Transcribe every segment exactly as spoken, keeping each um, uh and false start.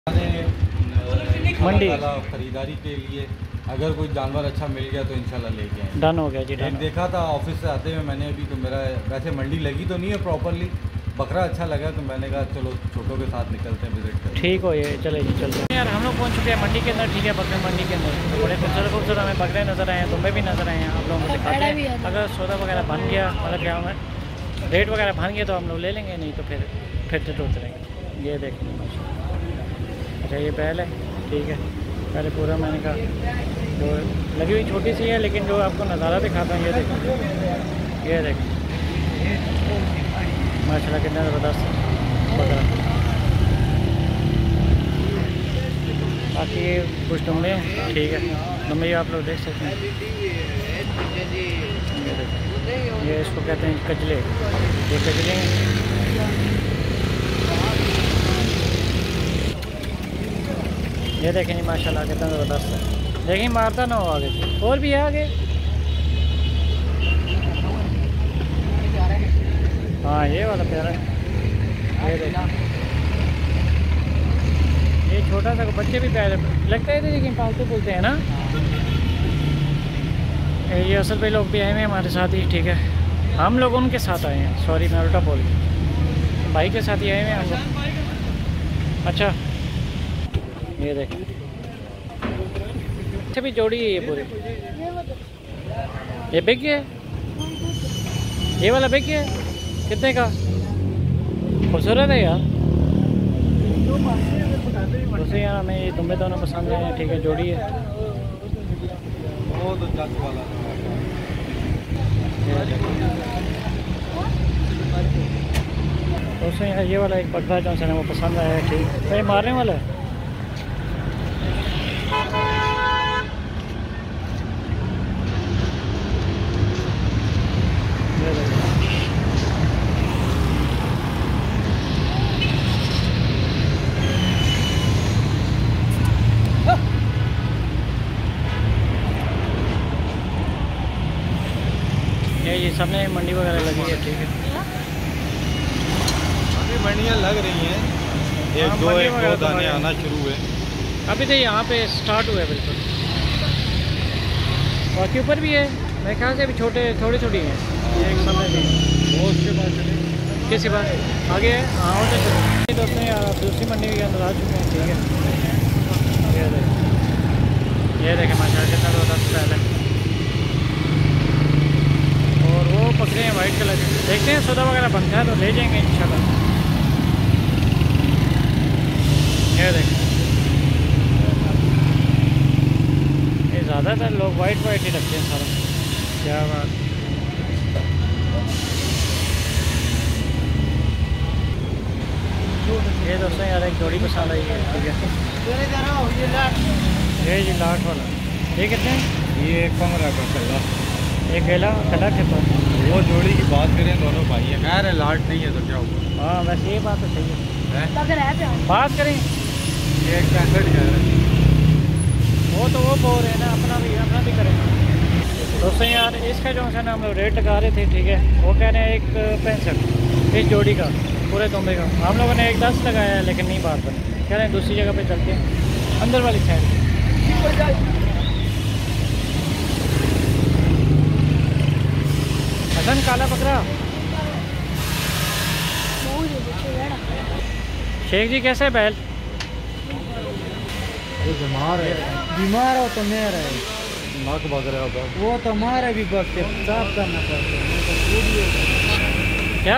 मंडी खरीदारी के लिए अगर कोई जानवर अच्छा मिल गया तो इंशाल्लाह लेके आए। डन हो गया जी। एक देखा था ऑफिस से आते हुए मैंने, अभी तो मेरा वैसे मंडी लगी तो नहीं है प्रॉपरली, बकरा अच्छा लगा तो मैंने कहा चलो छोटों के साथ निकलते हैं विजिट करें। ठीक हो ये, चले जी चलते हैं यार। हम लोग पहुँच चुके हैं मंडी के अंदर। ठीक है, बकरे मंडी के अंदर तो बड़े खूबसूरत खूबसूरत हमें बकरे नज़र आए हैं, तुम्बे भी नज़र आए हैं। आप लोगों को दिखाते हैं, अगर सौदा वगैरह बन गया मतलब क्या हमें रेट वगैरह बन गया तो हम लोग ले लेंगे, नहीं तो फिर फिर से उतरेंगे। ये देखेंगे माशाल्लाह। अच्छा ये पहले ठीक है, पहले पूरा मैंने कहा जो लगी हुई छोटी सी है, लेकिन जो आपको नज़ारा दिखाता हूँ ये देखें, ये देखें माशाल्लाह कितना ज़बरदस्त बकरा। बाकी ये कुछ दुम्बे हैं, ठीक है, दुम्बे आप लोग देख सकते हैं। ये देखें, ये इसको कहते हैं कजले, ये कजले हैं। ये देखें जी माशाल्लाह कितना ज़बरदस्त है। देखिए मारता ना हो आगे से, और भी है आगे। हाँ ये वाला प्यारा है, ये देखें। ये छोटा सा बच्चे भी प्यारे लगता है, लेकिन पालतू बोलते हैं ना। ये असल पे लोग भी आए हैं हमारे साथ ही, ठीक है, हम लोग उनके साथ आए हैं। सॉरी मैं उल्टा बोल गया, भाई के साथ ही आए हैं हम लोग। अच्छा ये देखें, अच्छा भी जोड़ी है ये पूरी। ये बिक गया, ये वाला बिक गया, कितने का? खूबसूरत है यार। दूसरे यार हमें ये तुम्हें दोनों पसंद हैं, ठीक है, जोड़ी है। दोस्तों यार ये वाला एक बकरा जो है वो पसंद आया है, ठीक है, ये मारने वाला है। ये सामने मंडी वगैरह लगी है, ठीक है, अभी मंडियाँ लग रही हैं, एक दो एक दो दाने आना शुरू हुए अभी तो यहाँ पे स्टार्ट हुआ है बिल्कुल। बाकी ऊपर भी है मेरे ख्याल से, अभी छोटे थोड़ी थोड़ी हैं। ये एक सामने भी वो उसके बाद चले किसी बात आगे है। हाँ वो तो चलो दोस्तों यार, आप दूसरी मंडी के अंदर आ चुके हैं, ठीक है। ये देखें, ये देखें माशाल्लाह कितना ज़बरदस्त पहले, और वो पकड़े हैं वाइट कलर के। देखते हैं सौदा वगैरह बनता है तो ले जाएंगे इंशाल्लाह। ये देखें, ये ज़्यादातर लोग वाइट वाइट ही रखते हैं सारा। क्या बात, ये दोस्तों यार एक जोड़ी पसंद आई है, ठीक है। ये जी लाट वाला, ये कितने? ये पंद्रह का कला, एक गेला कला के पास। वो जोड़ी की बात करें दोनों भाई है, खैर है लाट नहीं है तो क्या हुआ। हाँ वैसे ये बात तो सही है, है? बात करें ये एक पैंसठ हज़ार है, वो तो वो बोल रहे हैं ना, अपना भी अपना भी करें। दोस्तों यार इसका जो है ना हम लोग रेट लगा रहे थे, ठीक है, वो कह रहे हैं एक पैंसठ इस जोड़ी का, पूरे तुंबे का। हम लोगों ने एक दस लगाया है लेकिन नहीं बात बनी, कह रहे हैं दूसरी जगह पे चलते हैं, अंदर वाली साइड। हसन काला बकरा। शेख जी कैसे है बैल? बीमार है, बीमार हो तो नहीं रहे, नाक बग रहा होगा वो तो हमारे भी बकते साफ करना पड़ता है। क्या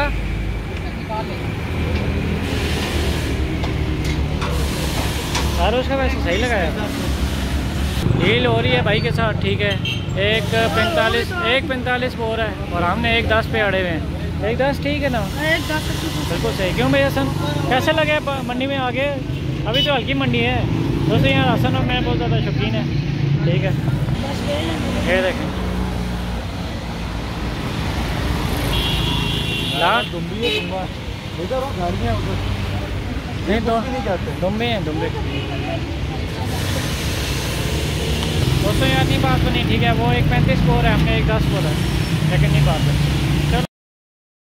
सारा उसका वैसे सही लगाया, डील हो रही है भाई के साथ, ठीक है। एक पैंतालीस एक पैंतालीस बोल रहा है और हमने एक दस पे अड़े हुए हैं। एक दस ठीक है ना, एक दस बिल्कुल सही। क्यों भैया हसन कैसे लगे मंडी में आगे? अभी तो हल्की मंडी है दोस्तों। यहाँ हसन और मैं बहुत ज़्यादा शौकीन है, ठीक है। ये देखें लाट दुम्बी है, दुम्बा इधर गाड़ियाँ नहीं तो दुम्बे हैं, दुम्बे दोस्तों। यहाँ नहीं बात बनी, ठीक है, वो एक पैंतीस बोल रहा है, हमने एक दस बोला है, लेकिन नहीं बात बनी।